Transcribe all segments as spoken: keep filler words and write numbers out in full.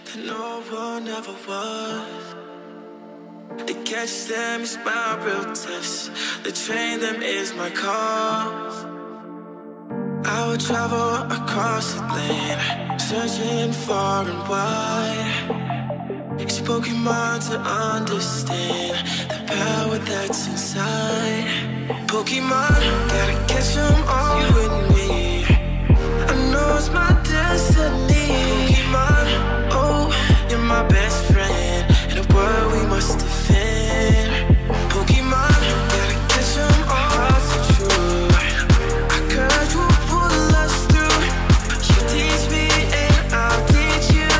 that no one ever was. To catch them is my real test. To train them is my cause. I would travel across the land, searching far and wide. It's Pokemon to understand the power that's inside. Pokemon, gotta catch them all, you and me. I know it's my destiny. Pokemon, oh, you're my best friend in a world we must defend. Pokemon, gotta catch them all, so true. I courage will pull us through. You teach me and I'll teach you.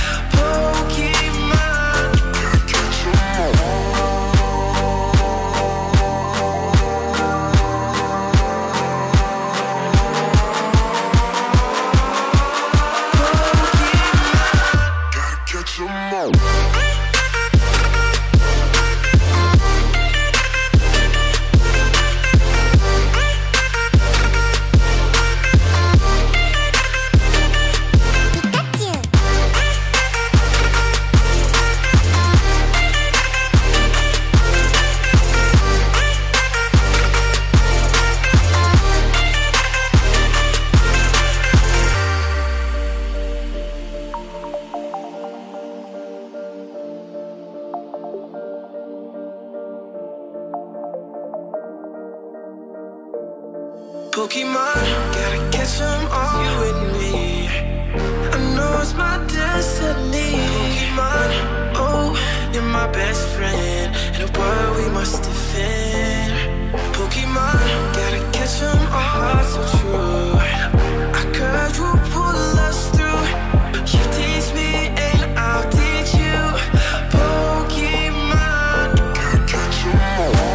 Pokemon, gotta catch them all. Pokemon, gotta catch them all, you and me. I know it's my destiny. Pokemon, oh, you're my best friend in a world we must defend. Pokemon, gotta catch them all, so true. Our courage will pull us through. You teach me and I'll teach you. Pokemon, gotta catch them all.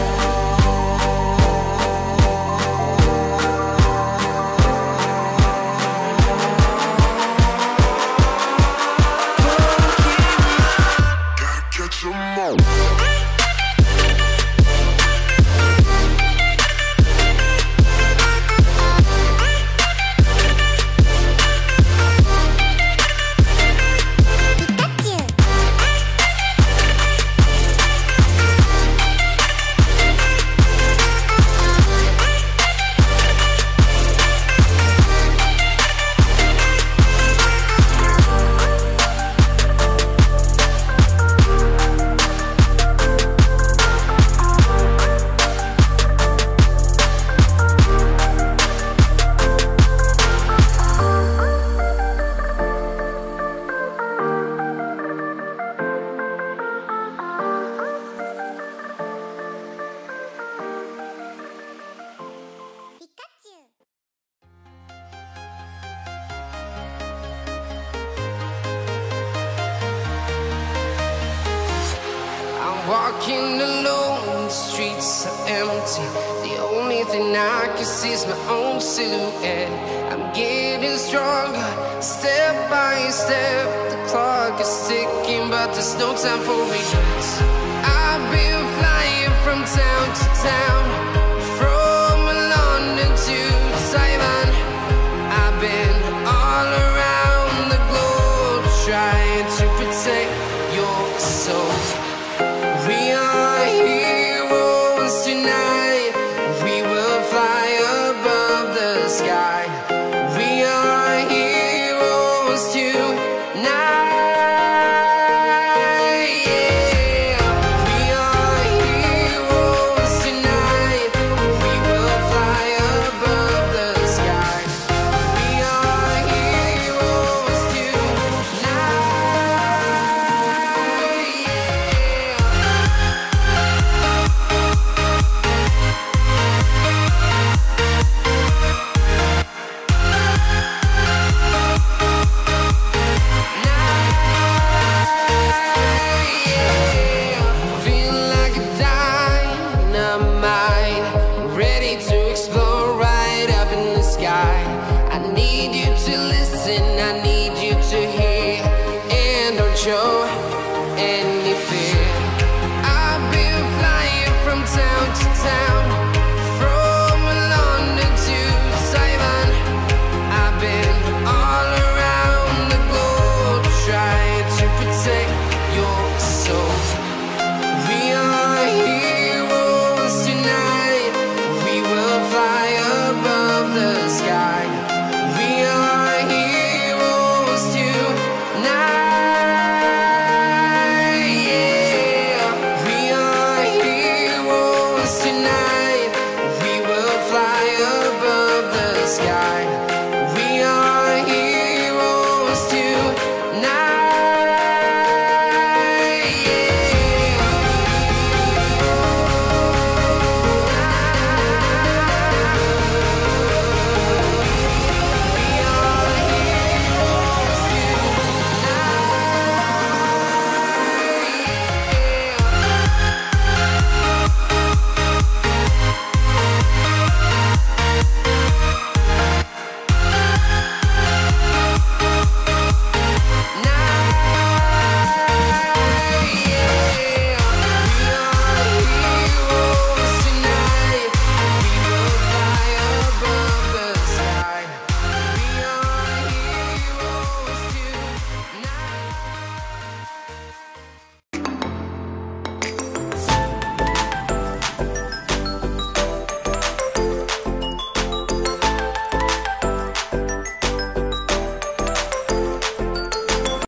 Walking alone, the streets are empty. The only thing I can see is my own silhouette. I'm getting stronger, step by step. The clock is ticking, but there's no time for regrets. I've been flying from town to town, from London to Taiwan. I've been all around the globe, trying to protect your soul. We are heroes tonight. We will fly above the sky. We are heroes tonight. Yeah. We are heroes tonight. We will fly above the sky. We are heroes tonight. Show any fear. I've been flying from town to town, from London to Taiwan. I've been all around the globe, trying to pretend.